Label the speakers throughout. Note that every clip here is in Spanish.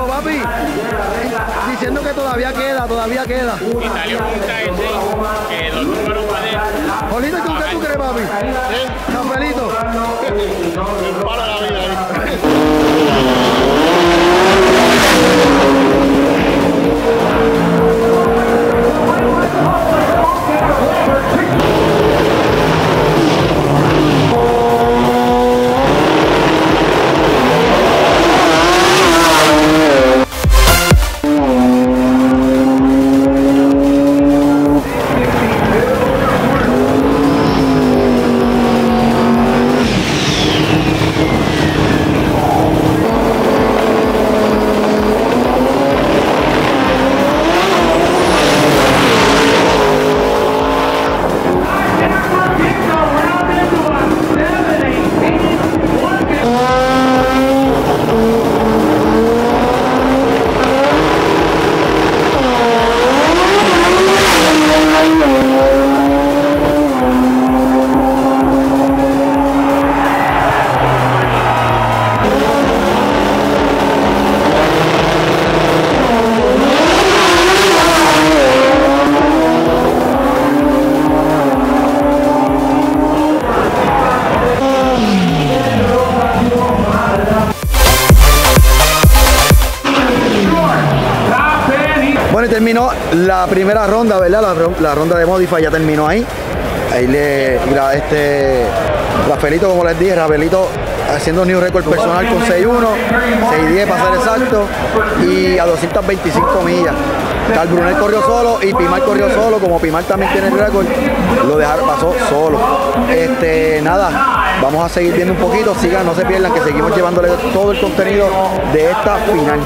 Speaker 1: Pero papi, diciendo que todavía queda.
Speaker 2: Y salió un KS que los números pueden...
Speaker 1: Jolito, ¿tú qué tú crees, papi? Cafelito.
Speaker 3: Para la vida ahí.
Speaker 1: Bueno, y terminó la primera ronda, ¿verdad? La ronda de Modify ya terminó ahí. Ahí Rafaelito, como les dije, Rafaelito haciendo un new record personal con 6.1, 6.10 para ser exacto, y a 225 millas. Carl Brunel corrió solo y Pimar corrió solo. Como Pimar también tiene el récord, lo dejaron, pasó solo. Nada, vamos a seguir viendo un poquito. Sigan, no se pierdan, que seguimos llevándole todo el contenido de esta final.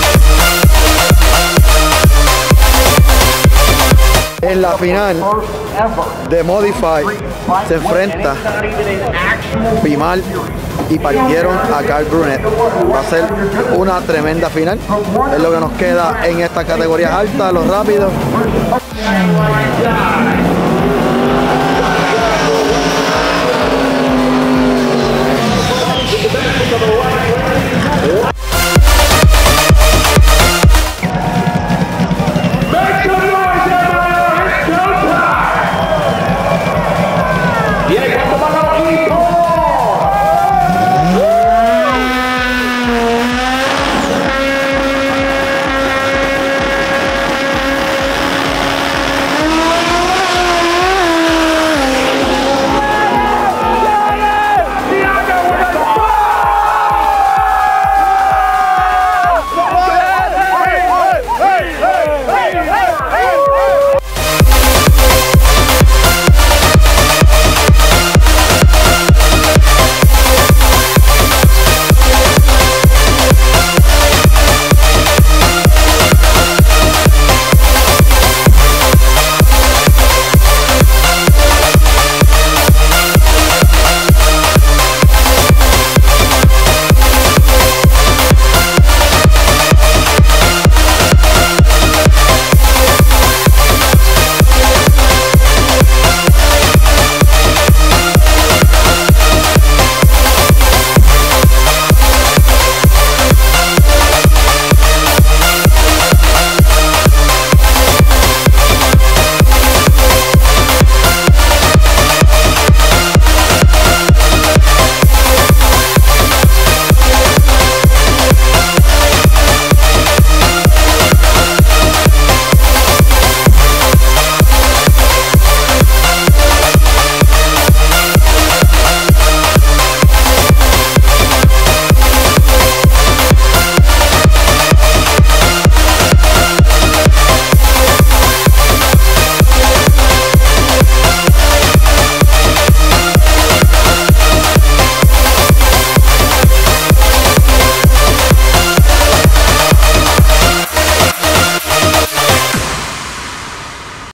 Speaker 1: En la final, de Modify se enfrenta Pimal y partieron a Carl Brunet. Va a ser una tremenda final. Es lo que nos queda en estas categorías altas, los rápidos.